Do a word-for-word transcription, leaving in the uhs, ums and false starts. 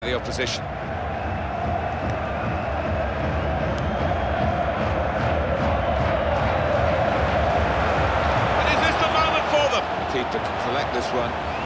the opposition. And is this the moment for them? The keeper can collect this one.